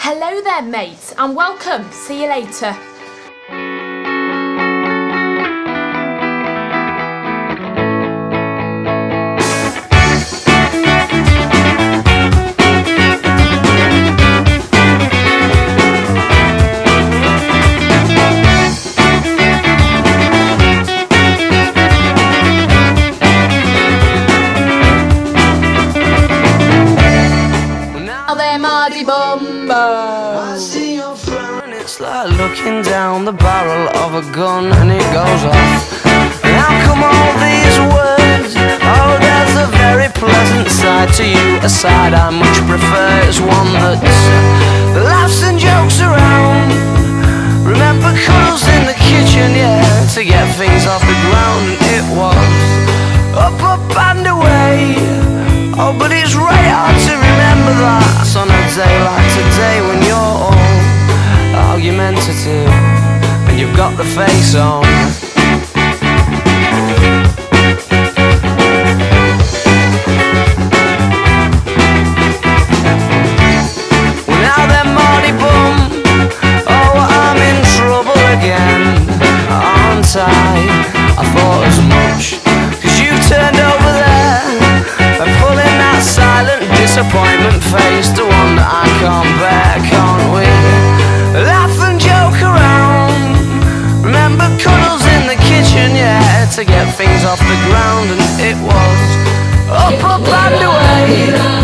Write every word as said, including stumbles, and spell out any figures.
Hello there mates and welcome, see you later. I see your frown and it's like looking down the barrel of a gun and it goes off. And how come all these words? Oh, there's a very pleasant side to you, a side I much prefer. It's one that laughs and jokes around. Remember cuddles in the kitchen, yeah, to get things off the ground. It was up, up and away. Oh, but it's right hard to remember that on a day like today when you're all argumentative and you've got the face on. Well, now then, Marty Bum, oh, I'm in trouble again, aren't I? I thought as much, 'cause you turned over there and pulling that silent disappointment face, the one that I can't bear. Can't we laugh and joke around? Remember cuddles in the kitchen, yeah, to get things off the ground. And it was up, up and away.